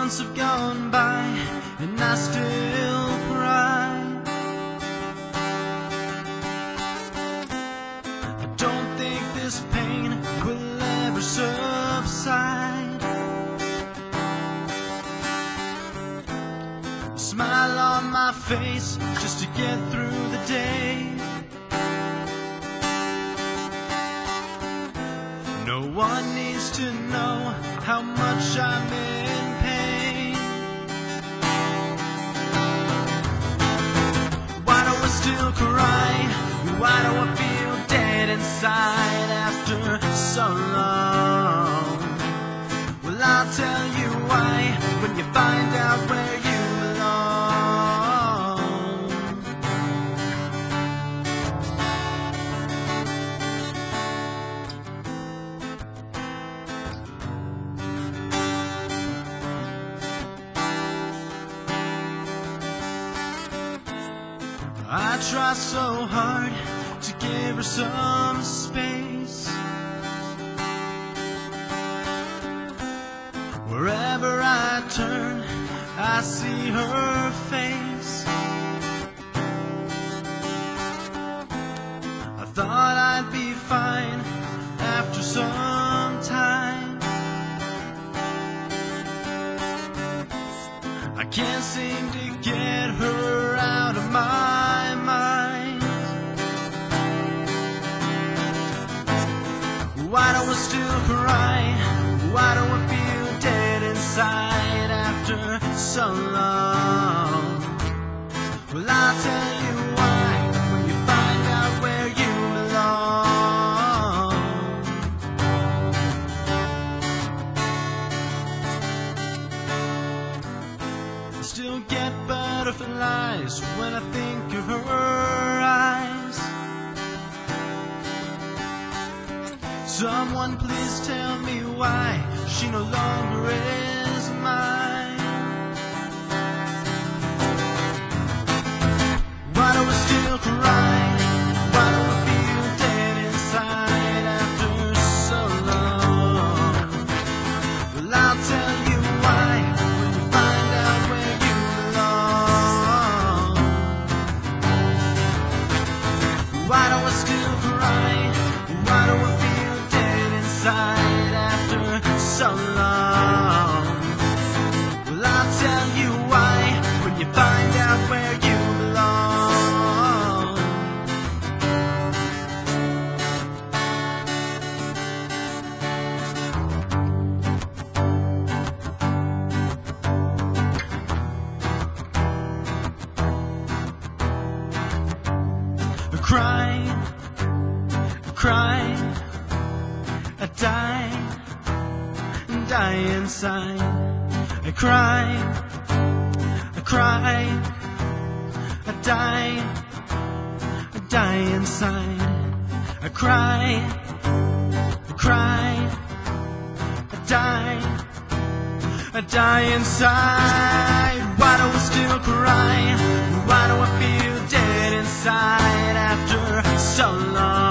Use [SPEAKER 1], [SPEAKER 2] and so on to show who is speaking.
[SPEAKER 1] months have gone by and I still cry. I don't think this pain will ever subside. A smile on my face just to get through the day. No one needs to know how much I'm in pain. Why do I still cry? Why do I feel dead inside after so long? Well, I'll tell you why when you find out where you belong. I try so hard to give her some space. Wherever I turn, I see her face. I thought I'd be fine after some time. I can't seem to get her out of my mind. Why do I still cry? Why do I feel dead inside after so long? Well, I'll tell you why when you find out where you belong. I still get butterflies when I think of her eyes. Someone please tell me why she no longer is mine. Why do I still cry? Why do I feel dead inside after so long? Well, I'll tell you why when you find out where you belong. Why do I still cry? Why do I feel dead inside after so long? Well, I'll tell you why when you find out where you belong. Cry, cry, I die inside. I cry, I die inside. I cry, I die inside. Why do I still cry? Why do I feel dead inside after so long?